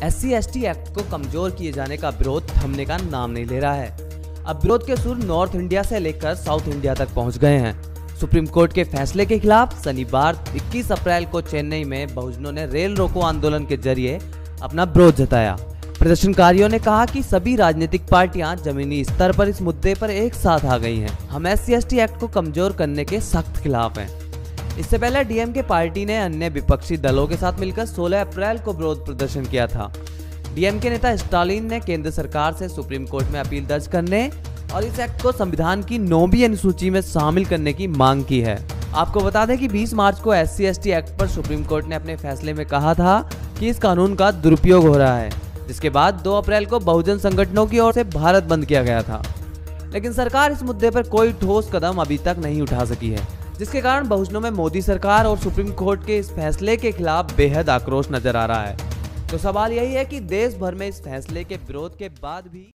SC/ST act को कमजोर किए जाने का विरोध थमने का नाम नहीं ले रहा है। अब विरोध के सुर नॉर्थ इंडिया से लेकर साउथ इंडिया तक पहुंच गए हैं। सुप्रीम कोर्ट के फैसले के खिलाफ शनिवार 21 अप्रैल को चेन्नई में बहुजनों ने रेल रोको आंदोलन के जरिए अपना विरोध जताया। प्रदर्शनकारियों ने कहा कि सभी राजनीतिक पार्टियां जमीनी स्तर पर इस मुद्दे पर एक साथ आ गई हैं। हम SC/ST एक्ट को कमजोर करने के सख्त खिलाफ हैं। इससे पहले DMK पार्टी ने अन्य विपक्षी दलों के साथ मिलकर 16 अप्रैल को विरोध प्रदर्शन किया था। DMK नेता स्टालिन ने केंद्र सरकार से सुप्रीम कोर्ट में अपील दर्ज करने और इस एक्ट को संविधान की 9वीं अनुसूची में शामिल करने की मांग की है। आपको बता दें कि 20 मार्च को SC/ST एक्ट पर सुप्रीम कोर्ट ने अपने फैसले में कहा था कि इस कानून का दुरुपयोग हो रहा है, जिसके बाद 2 अप्रैल को बहुजन संगठनों की ओर से भारत बंद किया गया था। लेकिन सरकार इस मुद्दे पर कोई ठोस कदम अभी तक नहीं उठा सकी है, जिसके कारण बहुजनों में मोदी सरकार और सुप्रीम कोर्ट के इस फैसले के खिलाफ बेहद आक्रोश नजर आ रहा है। तो सवाल यही है कि देश भर में इस फैसले के विरोध के बाद भी